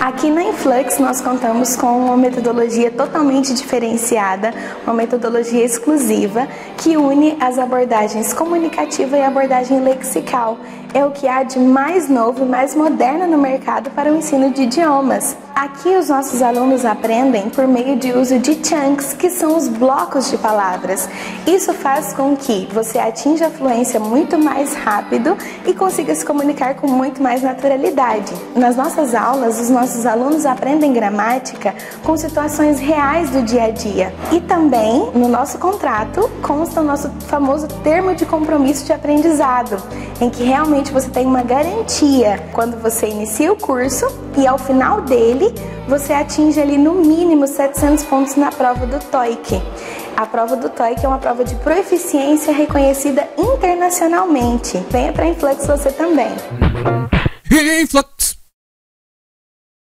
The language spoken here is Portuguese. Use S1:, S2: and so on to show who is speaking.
S1: Aqui na Influx nós contamos com uma metodologia totalmente diferenciada, uma metodologia exclusiva que une as abordagens comunicativa e abordagem lexical. É o que há de mais novo e mais moderno no mercado para o ensino de idiomas. Aqui os nossos alunos aprendem por meio de uso de chunks, que são os blocos de palavras. Isso faz com que você atinja a fluência muito mais rápido e consiga se comunicar com muito mais naturalidade. Nas nossas aulas, os nossos alunos aprendem gramática com situações reais do dia a dia. E também, no nosso contrato, consta o nosso famoso termo de compromisso de aprendizado, em que realmente você tem uma garantia quando você inicia o curso e ao final dele você atinge ali no mínimo 700 pontos na prova do TOEIC. A prova do TOEIC é uma prova de proficiência reconhecida internacionalmente. Venha para a Influx você também.
S2: Influx.